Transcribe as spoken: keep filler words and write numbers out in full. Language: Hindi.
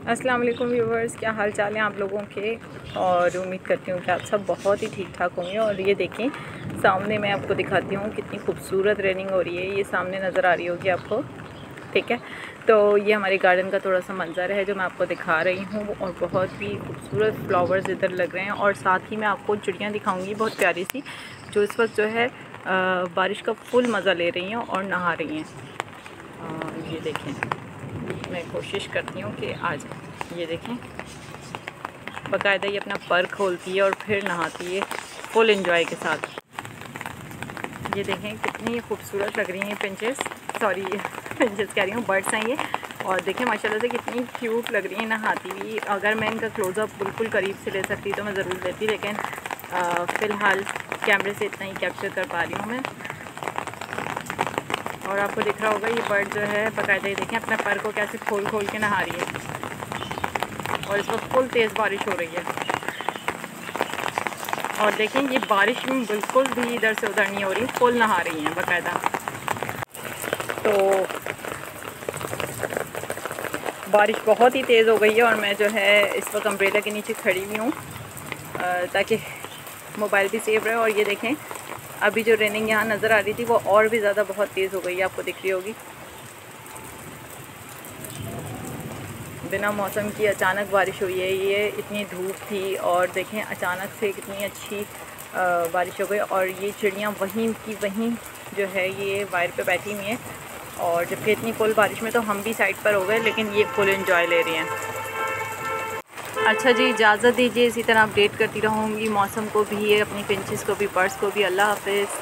अस्सलाम वालेकुम व्यूवर्स, क्या हाल चाल है आप लोगों के। और उम्मीद करती हूँ कि आप सब बहुत ही ठीक ठाक होंगे। और ये देखें, सामने मैं आपको दिखाती हूँ कितनी खूबसूरत रेनिंग हो रही है। ये सामने नज़र आ रही होगी आपको, ठीक है। तो ये हमारे गार्डन का थोड़ा सा मंज़र है जो मैं आपको दिखा रही हूँ। और बहुत ही खूबसूरत फ्लावर्स इधर लग रहे हैं। और साथ ही मैं आपको चिड़ियाँ दिखाऊँगी बहुत प्यारी सी, जो इस वक्त जो है बारिश का फुल मज़ा ले रही हैं और नहा रही हैं। ये देखें, मैं कोशिश करती हूँ कि आ जाए। ये देखें, बाकायदा ये अपना पर खोलती है और फिर नहाती है फुल एंजॉय के साथ। ये देखें कितनी खूबसूरत लग रही हैं पिंचेस, सॉरी पिंचेस कह रही हूँ, बर्ड्स हैं ये। और देखें माशाल्लाह से कितनी क्यूट लग रही हैं नहाती हुई। अगर मैं इनका क्लोज़अप बिल्कुल करीब से ले सकती तो मैं ज़रूर लेती, लेकिन फ़िलहाल कैमरे से इतना ही कैप्चर कर पा रही हूँ मैं। और आपको दिख रहा होगा ये बर्ड जो है बाकायदा, ये देखें अपने पर को कैसे खोल खोल के नहा रही है। और इस वक्त फुल तेज़ बारिश हो रही है। और देखें ये बारिश में बिल्कुल भी इधर से उधर नहीं हो रही, फुल नहा रही हैं बाकायदा। तो बारिश बहुत ही तेज़ हो गई है और मैं जो है इस वक्त अम्ब्रेला के नीचे खड़ी हुई हूँ ताकि मोबाइल भी सेफ रहे। और ये देखें, अभी जो रेनिंग यहाँ नज़र आ रही थी वो और भी ज़्यादा बहुत तेज़ हो गई है, आपको दिख रही होगी। बिना मौसम की अचानक बारिश हुई है। ये इतनी धूप थी और देखें अचानक से कितनी अच्छी बारिश हो गई। और ये चिड़ियाँ वहीं की वहीं जो है ये वायर पे बैठी हुई हैं। और जबकि इतनी फुल बारिश में तो हम भी साइड पर हो गए, लेकिन ये फुल एंजॉय ले रही हैं। अच्छा जी, इजाज़त दीजिए, इसी तरह अपडेट करती रहूँगी मौसम को भी, अपनी पिंचेस को भी, बर्ड्स को भी। अल्लाह हाफ़िज़।